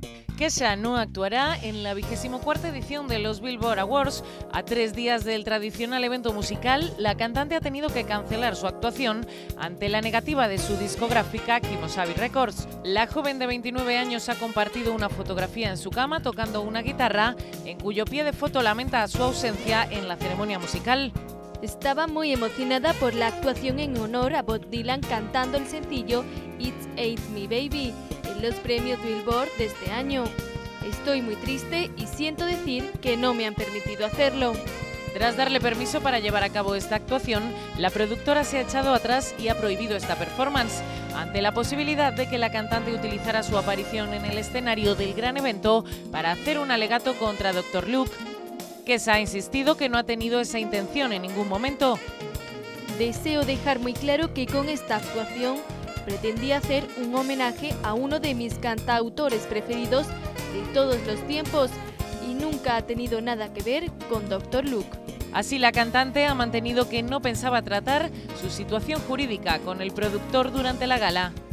Kesha no actuará en la 24ª edición de los Billboard Awards. A 3 días del tradicional evento musical, la cantante ha tenido que cancelar su actuación ante la negativa de su discográfica Kemosabe Records. La joven de 29 años ha compartido una fotografía en su cama tocando una guitarra, en cuyo pie de foto lamenta su ausencia en la ceremonia musical. Estaba muy emocionada por la actuación en honor a Bob Dylan cantando el sencillo It's Ain't Me Baby en los premios Billboard de este año. Estoy muy triste y siento decir que no me han permitido hacerlo. Tras darle permiso para llevar a cabo esta actuación, la productora se ha echado atrás y ha prohibido esta performance, ante la posibilidad de que la cantante utilizara su aparición en el escenario del gran evento para hacer un alegato contra Dr. Luke. Kesha ha insistido que no ha tenido esa intención en ningún momento. Deseo dejar muy claro que con esta actuación pretendía hacer un homenaje a uno de mis cantautores preferidos de todos los tiempos y nunca ha tenido nada que ver con Dr. Luke. Así, la cantante ha mantenido que no pensaba tratar su situación jurídica con el productor durante la gala.